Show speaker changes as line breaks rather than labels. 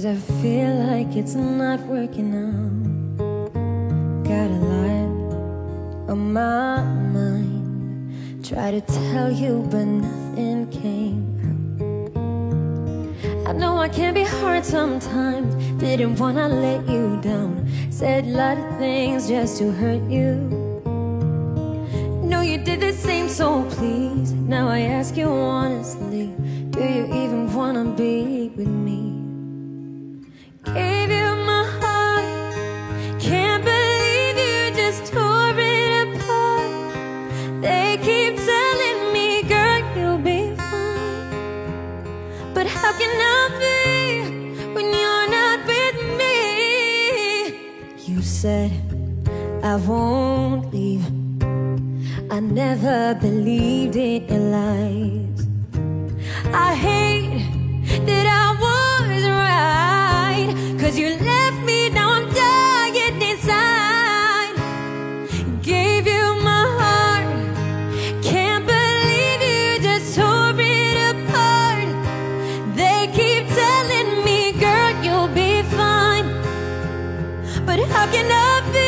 'cause I feel like it's not working out. Got a lot on my mind. Try to tell you, but nothing came out. I know I can be hard sometimes. Didn't wanna let you down. Said a lot of things just to hurt you. No, you did the same, so please. Now I ask you honestly, do you even wanna be with me? Gave you my heart, can't believe you just tore it apart. They keep telling me, girl, you'll be fine. But how can I be when you're not with me? You said I won't leave. I never believed in your lies. I hate that I was right, 'cause you left me, now I'm dying inside. Gave you my heart, can't believe you just tore it apart. They keep telling me, girl, you'll be fine. But how can I be